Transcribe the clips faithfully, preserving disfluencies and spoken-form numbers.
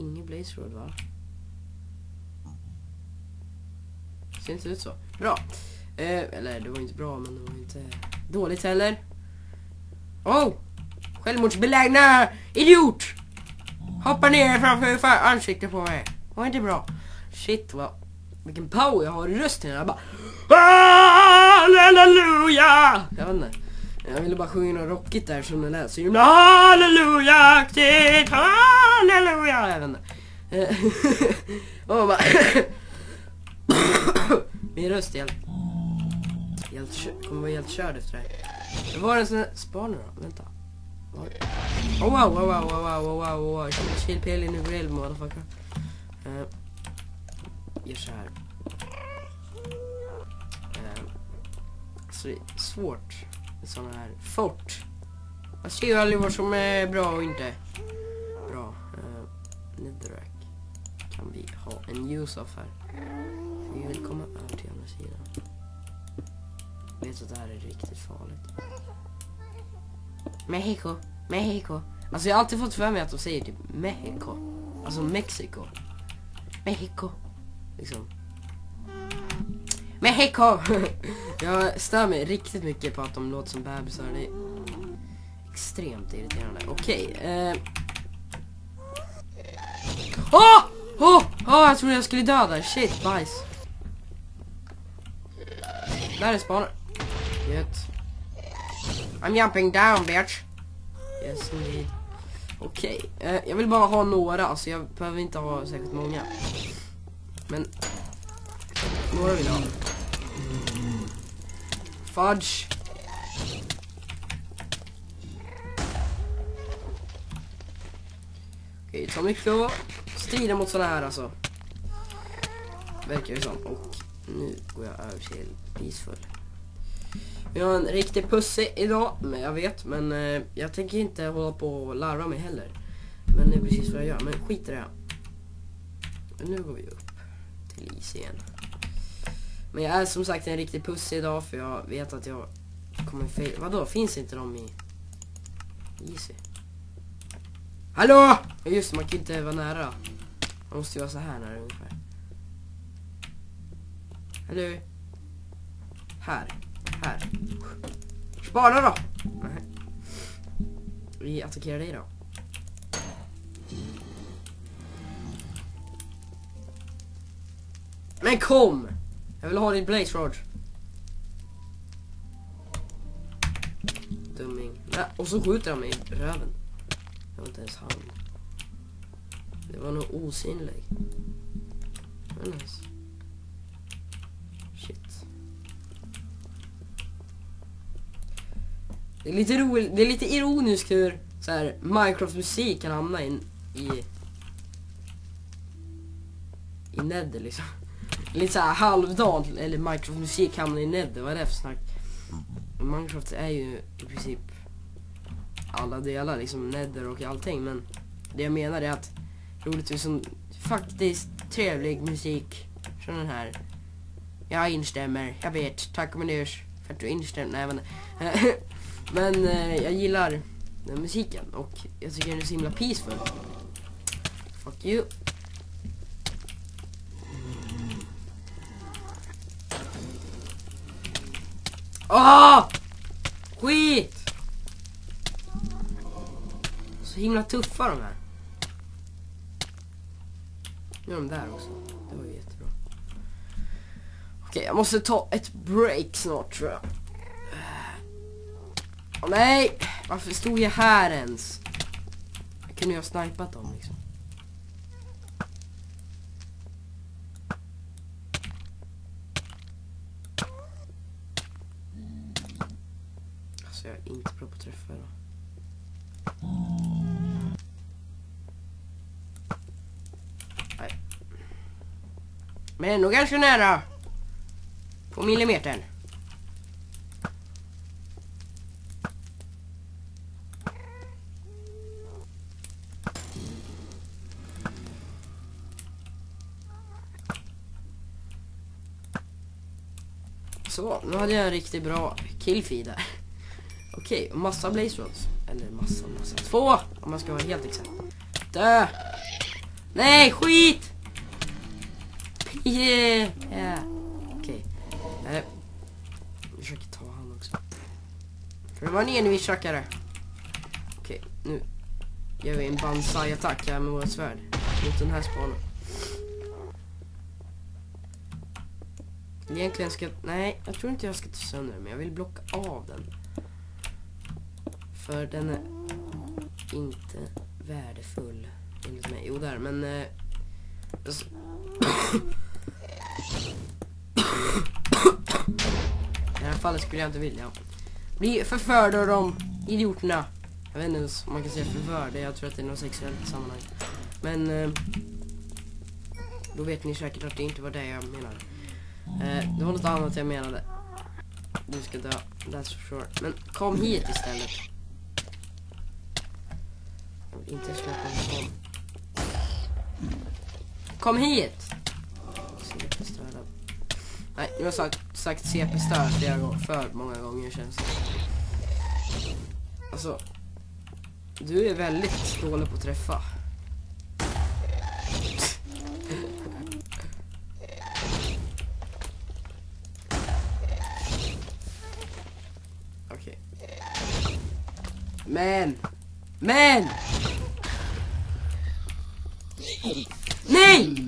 ingen blaze rod, va? Ser inte ut så. Bra. Eh, eller det var inte bra, men det var inte dåligt heller. Oh! Självmordsbelägna idiot! Hoppa ner framför för ansiktet på mig. Det var inte bra. Shit, vad... Vilken power jag har i rösten. Jag bara... Halleluja! Jag vet inte. Jag ville bara sjunga något rockigt där som den lät. Så himla halleluja! Halleluja! Jag vet inte. Och bara... Min röst är helt... helt kö- kommer vara helt körd efter det här. Det var en sån här... Spar nu då, vänta. Oh wow, wow, wow, wow, wow, wow, wow. Chill pill in the grill, motherfucker. Uh, gör så här. Uh, så det är svårt. Såna här fort. Jag ser ju aldrig vad som är bra och inte bra. Uh, Netherrack kan vi ha en use of här. Vi vill komma över till andra sidan. Jag vet att det här är riktigt farligt. Mexico, Mexico. Alltså jag har alltid fått för mig att de säger typ Mexico. Alltså Mexiko. Mexico. Liksom. Mexico. Jag stör mig riktigt mycket på att de låter som bebisar. Det är extremt irriterande. Okej. Okay, eh. Åh! Åh! Åh, jag trodde jag skulle dö där. Shit, bajs. Där är spanar. Gött. I'm jumping down, bitch. Yes, indeed. Okej, okay. eh, jag vill bara ha några, alltså jag behöver inte ha särskilt många. Men några vill jag ha. Fudge. Okej, okay, ta mycket att strida mot sådana här alltså. Verkar ju som. Och nu går jag över till peaceful. Vi har en riktig pussy idag, men jag vet, men eh, jag tänker inte hålla på och larva mig heller. Men det är precis vad jag gör, men skit i det. Nu går vi upp till is igen. Men jag är som sagt en riktig pussy idag, för jag vet att jag kommer fel. Vadå, finns inte de i Easy? Hallå! Just det, man kan inte vara nära. Man måste ju vara så här nära ungefär. Hallå? Här. Här. Spana då! Nej. Vi attackerar dig då. Men kom! Jag vill ha din blaze rod. Dumming. Nej, och så skjuter han mig i röven. Det var inte ens han. Det var nog osynlig. Men nice. Shit. Det är lite roligt, det är lite ironiskt hur så här Minecraft musik kan hamna in i i Nether liksom. Lite så här halvdant, eller Minecraft musik hamnar i Nether, vad är det för snack? Minecraft är ju i princip alla delar liksom Nether och allting, men det jag menar är att roligt är som faktiskt trevlig musik som den här. Jag instämmer, jag vet, tack och menörs för att du instämmer. Nej, men men eh, jag gillar den musiken och jag tycker den är så himla peaceful. Fuck you. Åh! Skit! Så himla tuffa de här. Nu är de där också. Det var ju jättebra. Okej, jag måste ta ett break snart, tror jag. Åh nej! Varför stod jag här ens? Jag kunde ju ha snipat dem liksom. Alltså jag är inte bra på att träffa då. Nej. Men nog ganska nära. På millimetern. Så, nu hade jag en riktigt bra killfeed där. Okej, okay, massa blaze rods. Eller massa, massa. Två, om man ska vara helt exakt. Dö! Nej, skit! Yeah. Yeah. Okej. Okay. Eh. Jag försöker ta han också. För det var en envischackare. Okej, okay, nu gör vi en banzai-attack här med våra svärd mot den här spanen. Egentligen ska... Nej, jag tror inte jag ska ta sönder den, men jag vill blocka av den. För den är inte värdefull enligt mig. Jo, där, men... Eh, alltså... I det här fallet skulle jag inte vilja bli förförd av de idioterna. Jag vet inte ens om man kan säga förförd. Jag tror att det är något sexuellt sammanhang. Men... Eh, då vet ni säkert att det inte var det jag menade. Eh, det var något annat jag menade. Du ska dö, that's for sure. Men kom hit istället. Jag vill inte släppa en sån. Kom hit! C P-störda. Nej, jag har sagt, sagt C P-störd flera gånger, för många gånger känns det. Alltså, du är väldigt dålig på att träffa. Okej. Men! Men! Nej!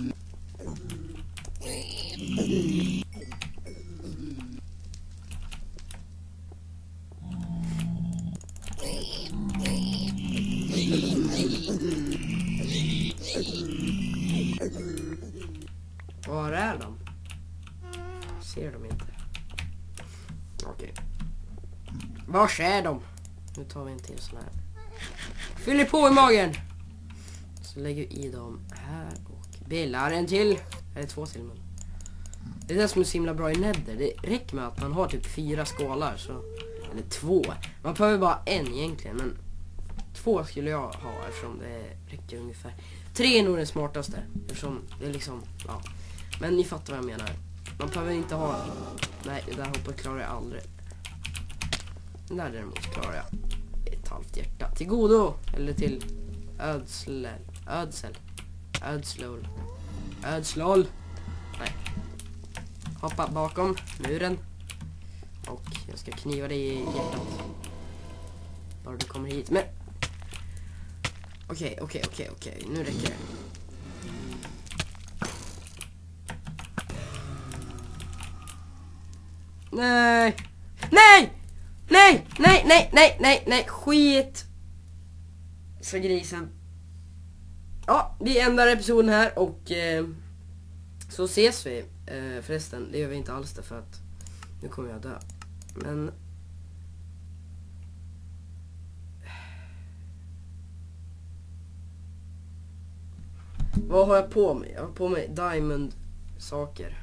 Var är de? Ser de inte? Okej. Var är de? Nu tar vi en till sån här. Fyller på i magen. Så lägger vi i dem här och billar en till. Eller två till, men det är det som är så himla bra i Nether. Det räcker med att man har typ fyra skålar så, eller två. Man behöver bara en egentligen, men två skulle jag ha eftersom det räcker ungefär. Tre är nog det smartaste eftersom det är liksom, ja. Men ni fattar vad jag menar. Man behöver inte ha. Nej, det där hoppet klarar jag aldrig. Den där däremot klarar jag. Ett halvt hjärta. Till godo. Eller till ödsel. Ödsel. Ödslol. Ödslol. Nej. Hoppa bakom muren. Och jag ska kniva dig i hjärtat. Bara du kommer hit. Men okej, okej, okej, okej. Nu räcker det. Nej. Nej! Nej, nej, nej, nej, nej, nej, skit. Så grisen. Ja, vi ändrar episoden här och eh, så ses vi. Eh, förresten, det gör vi inte alls därför att nu kommer jag dö. Men vad har jag på mig? Jag har på mig diamond saker.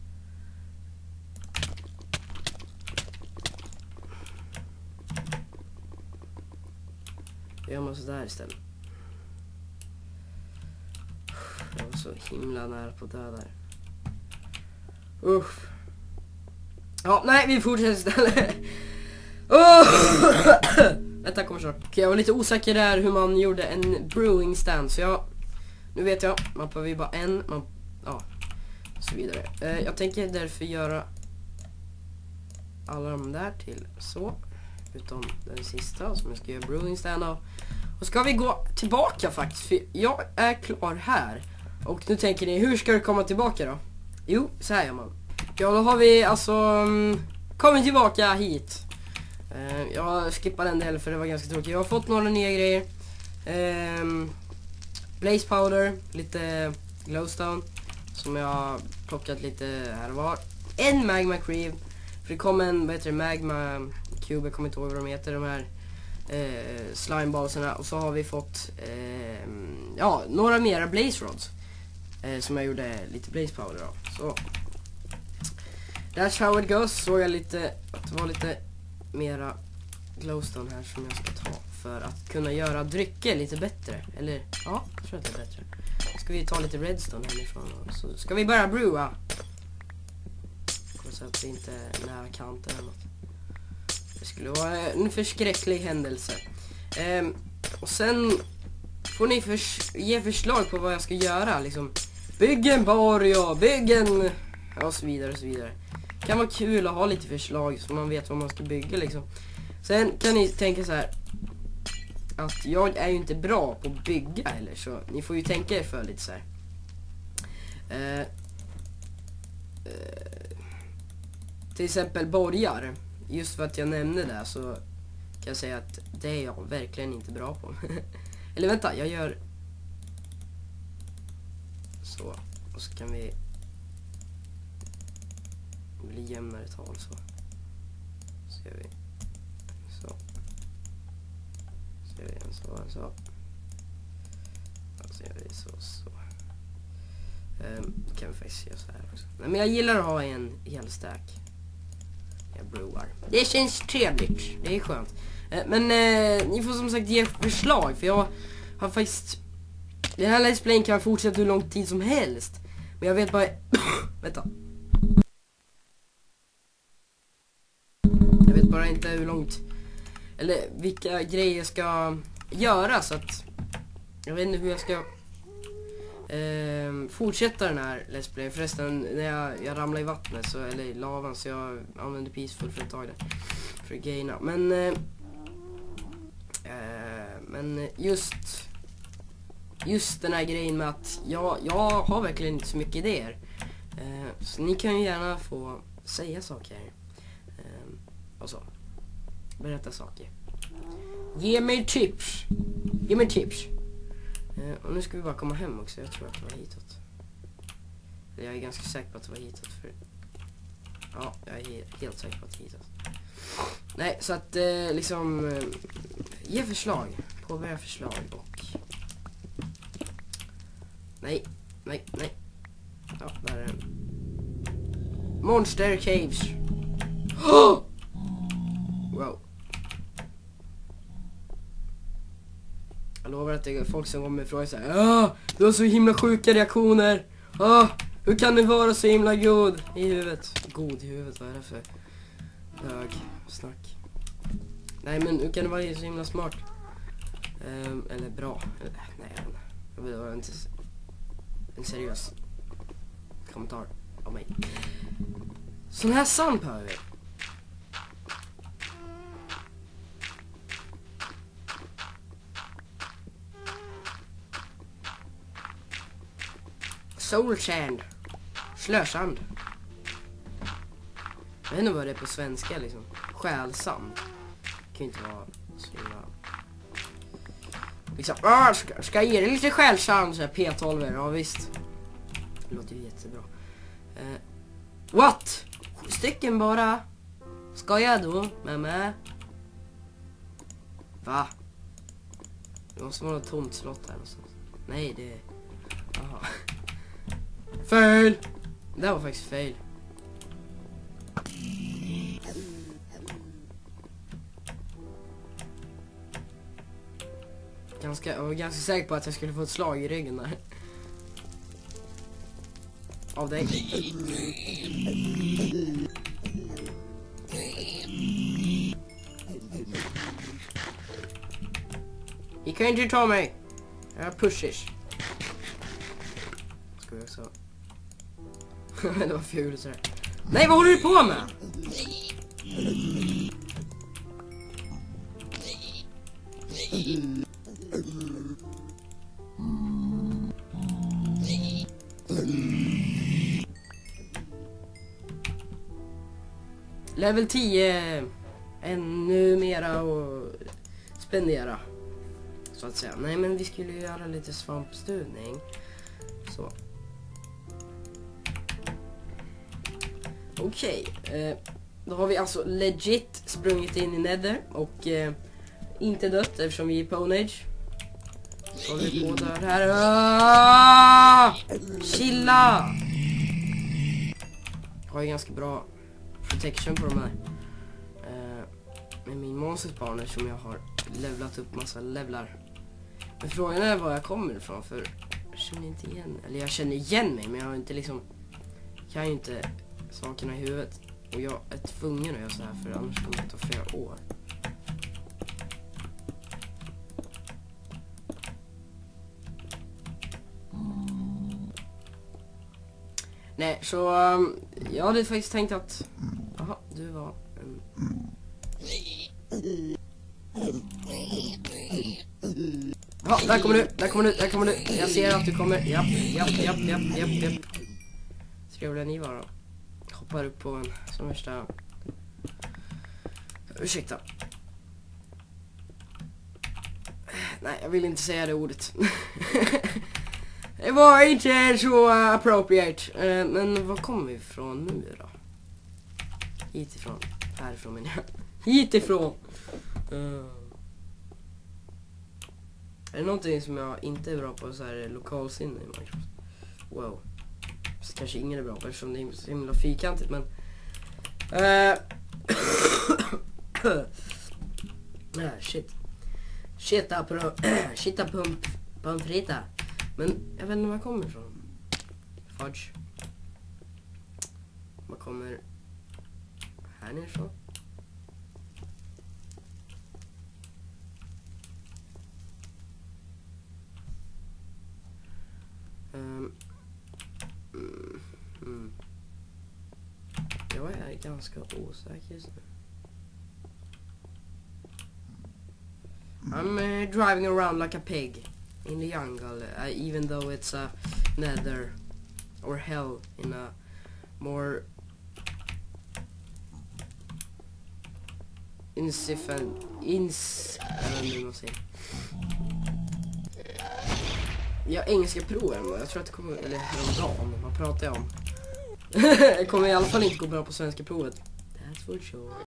Jag gör man sådär istället. Jag var så himla nära på att dö där. Uff. Ja, nej, vi fortsätter istället. Oh! Detta kommer snart. Okej, jag var lite osäker där hur man gjorde en brewing stand. Så jag, nu vet jag, man behöver ju bara en. Man, ja, så vidare. Eh, jag tänker därför göra alla de där till så. Utom den sista som jag ska göra brewing stand av. Och ska vi gå tillbaka faktiskt. För jag är klar här. Och nu tänker ni, hur ska du komma tillbaka då? Jo, så här gör man. Ja, då har vi alltså um, kommit tillbaka hit. uh, Jag skippade en del för det var ganska tråkigt. Jag har fått några nya grejer. um, Blaze powder, lite glowstone som jag har plockat lite här och var. En magma cream. För det kom en, vad heter det, magma cube, jag kommer inte ihåg vad de heter, de här eh, slimeballsarna. Och så har vi fått eh, ja, några mera blaze rods eh, som jag gjorde lite blaze powder av. Så that's how it goes. Så jag lite att det var lite mera glowstone här som jag ska ta för att kunna göra drycker lite bättre. Eller ja, jag tror att det är bättre. Ska vi ta lite redstone härifrån och så ska vi börja brewa. Så att det inte är nära kanten eller något. Det skulle vara en förskräcklig händelse. Ehm, och sen får ni förs ge förslag på vad jag ska göra. Liksom, bygg en borg och bygg en... och så vidare och så vidare. Det kan vara kul att ha lite förslag så man vet vad man ska bygga liksom. Sen kan ni tänka så här att jag är ju inte bra på att bygga eller så. Ni får ju tänka er för lite så här. Eh, eh, till exempel borgar. Just för att jag nämnde det så kan jag säga att det är jag verkligen inte bra på. Eller vänta, jag gör så. Och så kan vi bli jämnare tal så. Så gör vi så. Så gör vi en så, en så. Och så gör vi så, så. Um, kan vi faktiskt göra så här också. Nej, men jag gillar att ha en hel stack. Jag broar. Det känns trevligt. Det är skönt. Uh, men uh, ni får som sagt ge förslag. För jag har faktiskt... Den här Let's Play kan fortsätta hur lång tid som helst. Men jag vet bara... Vänta. Jag vet bara inte hur långt... Eller vilka grejer jag ska göra. Så att... Jag vet inte hur jag ska... Uh, fortsätta den här Let's Play. Förresten, när jag, jag ramlade i vattnet så, eller i lavan, så jag använde Peaceful för ett tag där. För att gaina. Men... Uh, uh, men just... Just den här grejen med att jag, jag har verkligen inte så mycket idéer. Uh, så ni kan ju gärna få säga saker. Uh, och så. Berätta saker. Ge mig tips. Ge mig tips. Uh, och nu ska vi bara komma hem också. Jag tror att det var hitåt. Eller jag är ganska säker på att det var hitåt. För... Ja, jag är he helt säker på att det är hitåt. Nej, så att uh, liksom... Uh, ge förslag. Påbörja förslag och... Nej, nej, nej. Ja, där är den. Monster Caves. Oh! Wow. Jag lovar att det är folk som kommer ifrån och säger ah, du har så himla sjuka reaktioner. Ah, hur kan du vara så himla god i huvudet? God i huvudet, vad är det för hög snack? Nej, men hur kan du vara så himla smart? Um, eller bra. Nej, jag vet jag inte. En seriös kommentar av mig. Sån här sand behöver vi. Soul sand. Slösand. Jag vet inte vad det är på svenska liksom. Själsand. Det kan ju inte vara så himla... Liksom, ah, ska, ska jag ge det lite själsand så här P tolv, ja visst. Det låter ju jättebra. Uh, what? Sju stycken bara. Ska jag då? Mamma? Va? Det måste vara något tomt slott här någonstans. Nej, det är... Aha. Fail! Det var faktiskt fail. Ganska, jag var ganska säker på att jag skulle få ett slag i ryggen där. Av dig. Ni kan inte ta mig. Jag har pushish. Ska vi också... Det var fult sådär. Nej, vad håller du på med? Level tio. Ännu mera och spendera. Så att säga. Nej, men vi skulle göra lite svampstudning. Så. Okej. Okay. Eh, då har vi alltså legit sprungit in i Nether. Och eh, inte dött eftersom vi är på Age. Så har vi på där här. Ah! Chilla! Jag har ju ganska bra protection på de här. Eh, med min monsterspaner som jag har levlat upp massa levlar. Men frågan är var jag kommer ifrån, för jag känner inte igen. Eller jag känner igen mig, men jag har inte liksom... Jag kan ju inte sakerna i huvudet. Och jag är tvungen att göra så här, för annars kommer det ta flera år. Nej, så um, jag hade faktiskt tänkt att jaha, du var en... Ja, där kommer du, där kommer du, där kommer du. Jag ser att du kommer. Japp, japp, japp, japp, japp, japp. Trevliga ni var då. Hoppar upp på en som värsta... Ursäkta. Nej, jag vill inte säga det ordet. Det var inte så appropriate. Uh, men var kommer vi ifrån nu då? Hitifrån. Härifrån menar jag. Hitifrån. Uh. Är det någonting som jag inte är bra på så här lokalsinne i Minecraft? Wow. Så kanske ingen är bra på eftersom det är så himla fyrkantigt, men... Uh. ah, shit. Shita på shita pump pump frita. Men jag vet inte var jag kommer ifrån. Fudge. Man kommer här nerifrån. Um, mm, mm. Jag är ganska osäker just nu. I'm uh, driving around like a pig in the jungle, uh, even though it's a nether or hell in a more insifant ins ja, engelska proven, jag tror att det kommer, eller häromdagen, vad pratar jag om? Det kommer i alla fall inte gå bra på svenska provet. That's for sure.